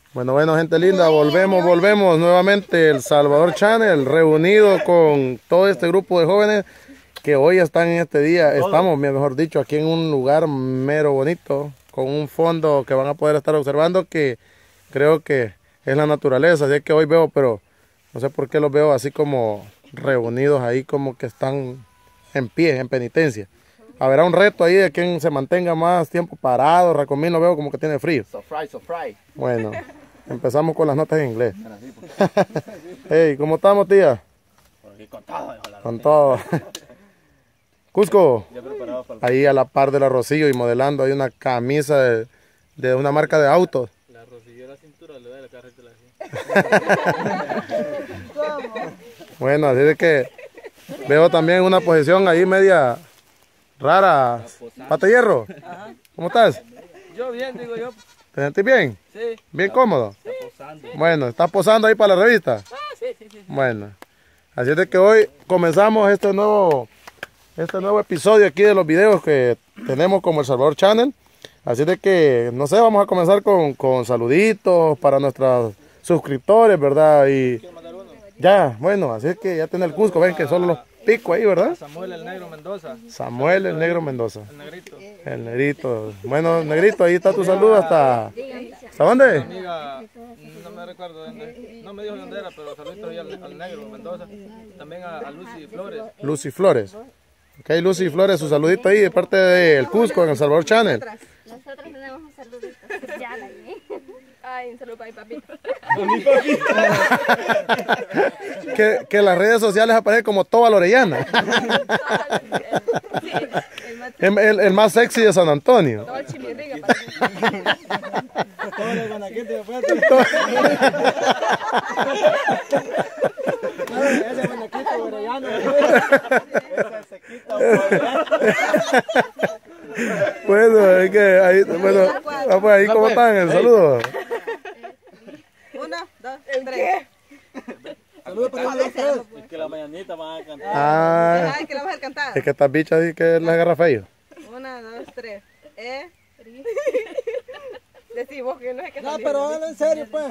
Bueno, gente linda, volvemos nuevamente El Salvador Channel, reunido con todo este grupo de jóvenes que hoy están en este día. Estamos, mejor dicho, aquí en un lugar mero bonito, con un fondo que van a poder estar observando, que creo que es la naturaleza. Así que hoy veo, pero no sé por qué los veo así como reunidos ahí, como que están en pie, en penitencia. Habrá un reto ahí de quien se mantenga más tiempo parado. Racomín lo veo como que tiene frío. So fry. Bueno, empezamos con las notas en inglés. Hey, ¿cómo estamos, tía? Con todo. Con todo. Cusco, ahí a la par del Arrocillo y modelando hay una camisa de una marca de autos. La Arrocillo la cintura, le da la carretera así. Bueno, así de que veo también una posición ahí media rara. Pata Hierro, ¿cómo estás? Yo bien, digo yo. ¿Te sentís bien? Sí. ¿Bien cómodo? Bueno, ¿estás posando ahí para la revista? Sí. Bueno, así es de que hoy comenzamos este nuevo episodio aquí de los videos que tenemos como El Salvador Channel. Así de que, no sé, vamos a comenzar con saluditos para nuestros suscriptores, ¿verdad? Y ya, bueno, así es que ya tiene el Cusco, ven que solo los pico ahí, ¿verdad? Samuel el Negro Mendoza. Samuel el Negro Mendoza. El Negrito. El Negrito. Bueno, Negrito, ahí está tu saludo hasta dónde? Amiga, no me recuerdo dónde, no me dijo dónde era, pero saluditos ahí al Negro Mendoza. También a Lucy Flores. Lucy Flores. Ok, Lucy Flores, su saludito ahí de parte del Cusco en El Salvador Channel. Nosotros tenemos un saludito especial ahí. Ay, un saludo para mi papito. Que las redes sociales aparecen como Toba Lorellana. El más sexy de San Antonio. Todo el chimirriga. Todo el guanaquete de afuera. Ese guanaquete orellano. Ese sequito. Bueno, es que ahí, bueno, pues ahí cómo están, el saludo. 1, 2, 3. Saludos para los tres. Es que la mañanita van a cantar. Ay, que la vas a cantar. Es que estas bichas ahí que les agarra feo. 1, 2, 3. Decí vos que no sé qué. No, pero háganlo en serio, pues.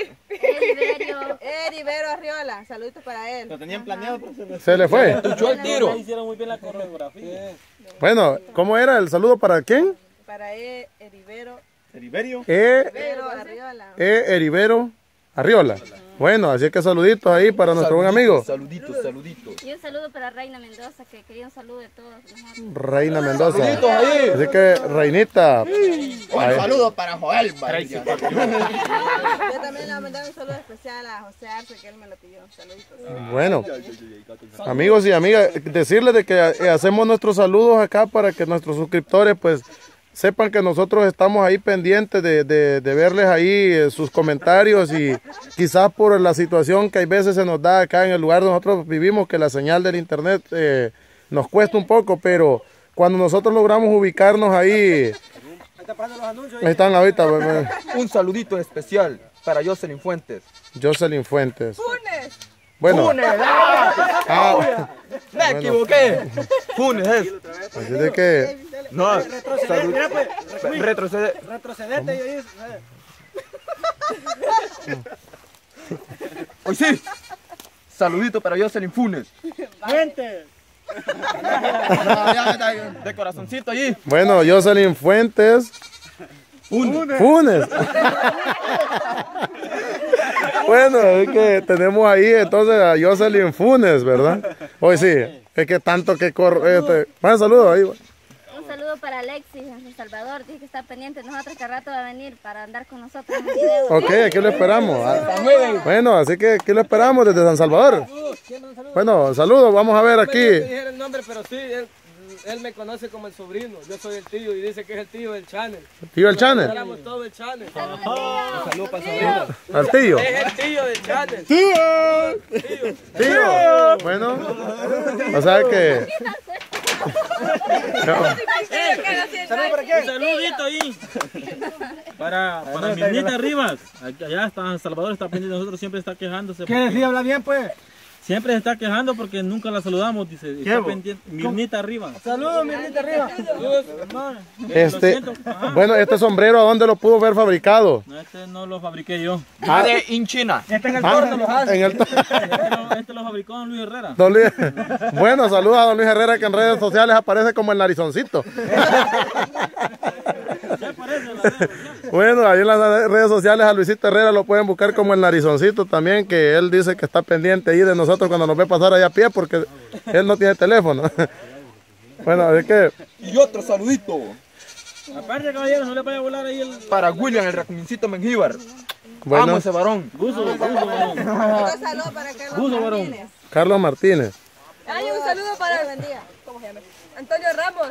Heribero Arriola, saluditos para él. Lo tenían planeado, pero Se le fue. echó el tiro. Hicieron muy bien la coreografía. Bueno, ¿cómo era el saludo para quién? Para Heribero Heriberio. Arriola. Heribero Arriola. Bueno, así que saluditos ahí para nuestro buen amigo. Saluditos. Y un saludo para Reina Mendoza, que quería un saludo de todos nosotros. Reina Mendoza. Saluditos ahí. Así que, Reinita. Un saludo para Joel. Yo también le voy a mandar un saludo especial a José Arce, que él me lo pidió. Saluditos. Bueno, amigos y amigas, decirles de que hacemos nuestros saludos acá para que nuestros suscriptores pues sepan que nosotros estamos ahí pendientes de verles ahí sus comentarios, y quizás por la situación que hay veces se nos da acá en el lugar donde nosotros vivimos, que la señal del internet nos cuesta un poco, pero cuando nosotros logramos ubicarnos ahí, ahí están ahorita. Un saludito especial para Jocelyn Fuentes. Jocelyn Fuentes. Bueno, Me equivoqué. Funes es. así de que No, Retrocedete, yo hice. Hoy sí. Saludito para Jocelyn Funes. Fuentes. De corazoncito allí. bueno, Jocelyn Fuentes. Funes. Bueno, es que tenemos ahí entonces a Jocelyn Funes, ¿verdad? Hoy sí, es que tanto que corre. Bueno, saludos ahí. Un saludo para Alexis en El Salvador. Dice que está pendiente de nosotros, que al rato va a venir para andar con nosotros en el video. Ok, aquí lo esperamos. Bueno, así que aquí lo esperamos desde San Salvador. Bueno, saludos, vamos a ver Me aquí. dijeron el nombre, pero sí, él me conoce como el sobrino. Yo soy el tío y dice que es el tío del channel. ¿Tío el channel? Éramos todo el channel. Saludos para sobrino. ¿Al tío? Es el tío del channel. Tío. Bueno, o sea que... Un saludito ahí para Mirnita Rivas. Allá está Salvador, está pendiente de nosotros, siempre está quejándose. ¿Qué decía? Habla bien, pues. siempre se está quejando porque nunca la saludamos, dice. Está pendiente. Mirnita arriba. Saludos, Mirnita arriba. Saludos, hermano. Bueno, este sombrero, ¿a dónde lo pudo ver fabricado? No, este no lo fabriqué yo. De in China. Este en el torno los hace. En el Este lo fabricó don Luis Herrera. Don Luis. Bueno, saludos a don Luis Herrera, que en redes sociales aparece como el narizoncito. Bueno, ahí en las redes sociales a Luisito Herrera lo pueden buscar como el narizoncito también, que él dice que está pendiente ahí de nosotros cuando nos ve pasar allá a pie porque él no tiene teléfono. Bueno, es que... Y otro saludito. Aparte, caballero, no le vaya a volar ahí el... Para William, el racumincito Mengíbar. Bueno, Amo ese varón. Gusto, varón. Un saludo para Carlos Gusto, varón. Martínez. Carlos Martínez. Ay, un saludo para ¿cómo se llama? Antonio Ramos.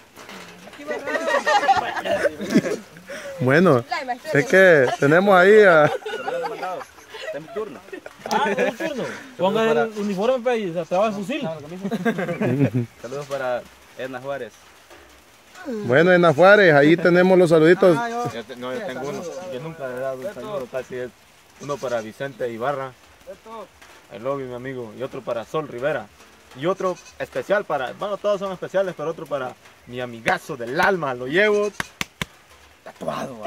Bueno, es que tenemos ahí a... Un turno. Ponga el uniforme y se va el fusil. Saludos para Edna Juárez. Bueno, en Juárez, ahí tenemos los saluditos. Yo tengo uno. Yo nunca le he dado un saludo, casi es uno para Vicente Ibarra. I love you, mi amigo. Y otro para Sol Rivera. Y otro especial para, bueno, todos son especiales, pero otro para mi amigazo del alma. Lo llevo tatuado.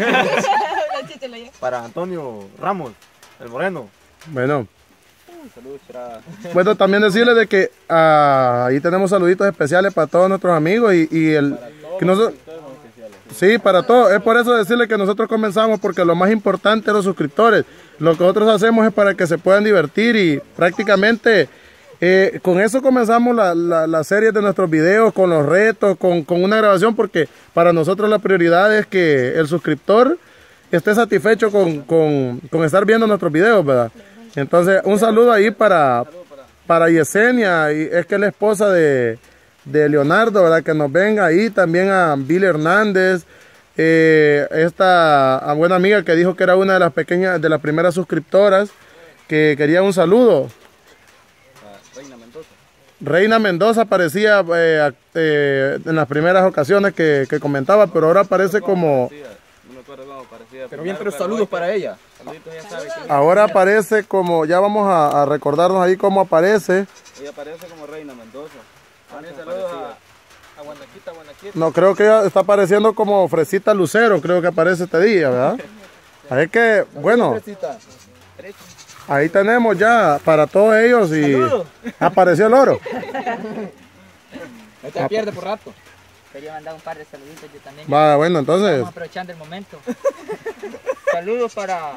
Para Antonio Ramos, el moreno. Bueno. Saludos para... Bueno, también decirles de que ahí tenemos saluditos especiales para todos nuestros amigos y el... Que nosotros, sí, para todos. Es por eso decirles que nosotros comenzamos porque lo más importante es los suscriptores. Lo que nosotros hacemos es para que se puedan divertir y prácticamente con eso comenzamos la serie de nuestros videos, con los retos, con una grabación, porque para nosotros la prioridad es que el suscriptor esté satisfecho con estar viendo nuestros videos, ¿verdad? Entonces, un saludo ahí para Yesenia, y es que es la esposa de Leonardo, ¿verdad? Que nos venga ahí, también a Billy Hernández, esta buena amiga que dijo que era una de las primeras suscriptoras, que quería un saludo. Reina Mendoza aparecía en las primeras ocasiones que comentaba, pero ahora aparece como... Pero bien, pero saludos para ella. Ahora aparece como, ya vamos a recordarnos ahí cómo aparece. Ella aparece como Reina Mendoza. También saludos a Guanaquita. No, creo que ella está apareciendo como Fresita Lucero, creo que aparece este día, ¿verdad? Así que, bueno, ahí tenemos ya para todos ellos y apareció el oro. Este pierde por rato. Quería mandar un par de saluditos yo también. Va, bueno, entonces... Estamos aprovechando el momento. Saludos para...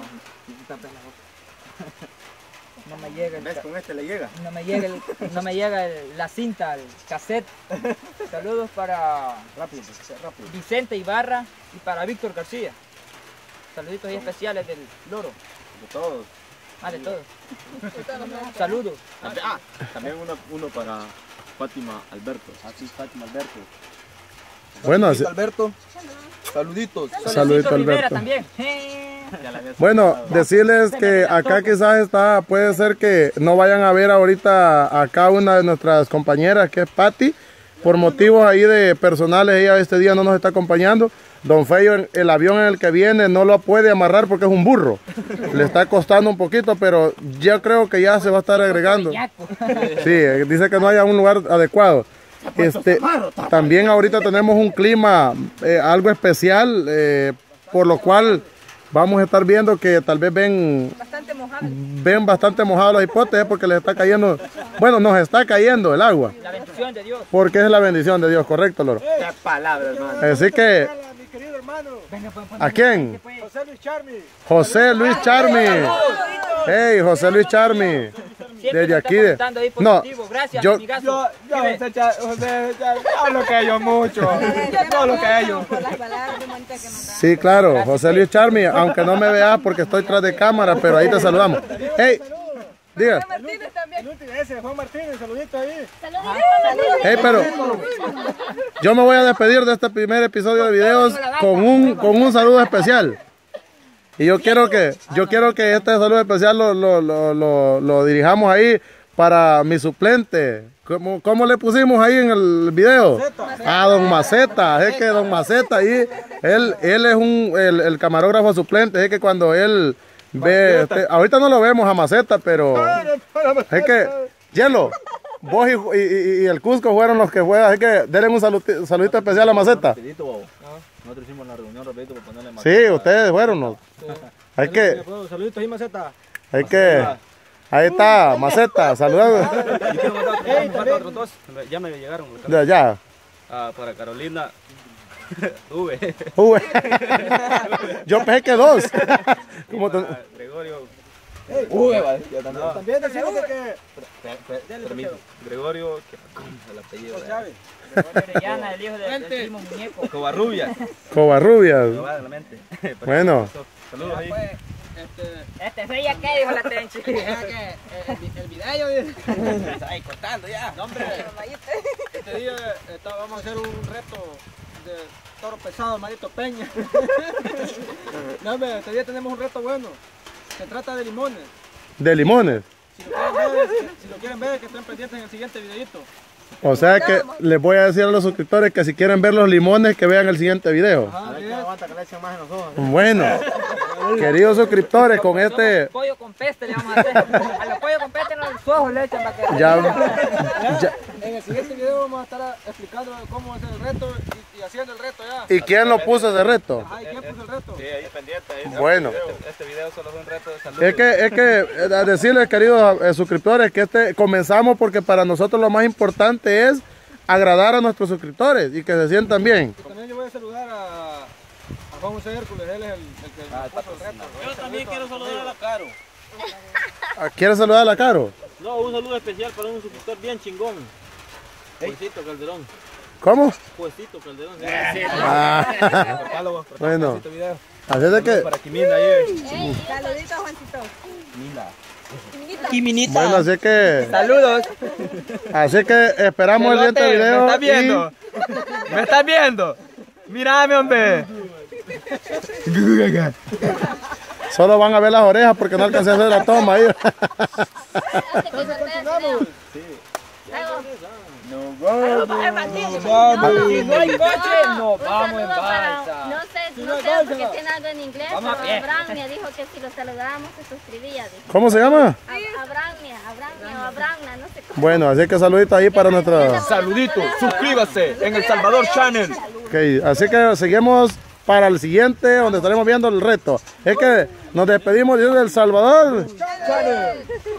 No me llega el... ¿Ves? Con este le llega. No me llega la cinta, el cassette. Saludos para... Rápido. Vicente Ibarra y para Víctor García. Saluditos ahí especiales del Loro. De todos. De todos. Saludos. También uno para Fátima Alberto. Así, Fátima Alberto. Bueno, así... Alberto. Saluditos. Saludito, Rivera Alberto. también. Bueno, decirles que acá quizás puede ser que no vayan a ver ahorita acá una de nuestras compañeras, que es Patti, por motivos ahí de personales, ella este día no nos está acompañando. Don Feyo, el avión en el que viene no lo puede amarrar porque es un burro. Le está costando un poquito, pero ya creo que ya se va a estar agregando. Sí, dice que no haya un lugar adecuado. También ahorita tenemos un clima algo especial, por lo cual vamos a estar viendo que tal vez ven bastante mojados los hipotes porque les está cayendo, bueno, nos está cayendo el agua. La bendición de Dios. Porque es la bendición de Dios, correcto, Loro. Qué palabra, hermano. Así que, ¿a quién? José Luis Charmi. José Luis Charmi. Hey, José Luis Charmi. Desde aquí. No, yo lo que ellos mucho. Todo lo que ellos. Sí, claro, José Luis Charmi, aunque no me veas porque estoy tras de cámara, pero ahí te saludamos. Hey, diga. Ese Juan Martínez, saludito ahí. Hey, pero yo me voy a despedir de este primer episodio de videos con un saludo especial. Y yo quiero que este saludo especial lo dirijamos ahí para mi suplente. ¿Cómo le pusimos ahí en el video? A Don Maceta. Es que Don Maceta ahí, él es el camarógrafo suplente. Es que cuando él Ve, ahorita no lo vemos a Maceta, pero es que, Hielo, vos y el Cusco fueron los que fueron, así que denle un saludito especial a Maceta. Nosotros hicimos la reunión rapidito para ponerle más. Sí, ustedes fueron los. Hay que, Saluditos ahí, Maceta. hay que, ahí está, Maceta, saludando. Y quiero mandar otros dos. Ya me llegaron. Ya. Para Carolina. V. Yo pensé que 2. ¿Cómo te... Gregorio. También decimos que... Permiso. Gregorio. El apellido. Gregorio Orellana, el hijo del primo muñeco. Covarrubias. Covarrubias. No va de la mente. Bueno. Saludos ahí. Este fue ya que dijo la Tenchi. El video, Ahí cortando ya. No, hombre, este día vamos a hacer un reto de toro pesado, Marito Peña. No, hombre, este día tenemos un reto bueno. Se trata de limones. ¿De limones? Si lo quieren ver, que estén pendientes en el siguiente videito. O sea que les voy a decir a los suscriptores que si quieren ver los limones, que vean el siguiente video. Ajá, Aguanta que le echen más en los ojos. Bueno, queridos suscriptores, con este... Pollo con peste le vamos a hacer. A los pollos con peste en los ojos le echan para que... Ya, En el siguiente video vamos a estar explicando cómo hacer el reto y haciendo el reto ya. ¿y quién lo puso ese reto? Ajá, ¿y quién puso el reto? Sí, ahí pendiente. Ahí. Bueno. Este video solo es un reto de salud. Es que a decirles, queridos suscriptores, que comenzamos porque para nosotros lo más importante es agradar a nuestros suscriptores y que se sientan bien. Y también yo voy a saludar a Juan José Hércules, él es el que puso el reto. Yo también quiero saludar a la Caro. ¿Quieres saludar a la Caro? No, un saludo especial para un suscriptor bien chingón. Juecito Calderón. ¿Cómo? Juecito Calderón. Bueno, así es de que... Para Quimina ahí. Saluditos, Juancito. Bueno, así que... Saludos. Así que esperamos el siguiente video. ¿Me estás viendo? ¿Me estás viendo? Mírame, hombre. Solo van a ver las orejas porque no alcancé a hacer la toma ahí. Si no hay coche, no vamos en balsa. No sé porque tiene algo en inglés, Vamos a pero pie. Abraham me dijo que si lo saludábamos se suscribía. Dijo. ¿Cómo se llama? Abraham, no sé cómo. Bueno, así que saludito ahí para nuestra... Saludito, suscríbase en El Salvador Channel. Ok, así que seguimos para el siguiente donde estaremos viendo el reto. Es que nos despedimos de El Salvador.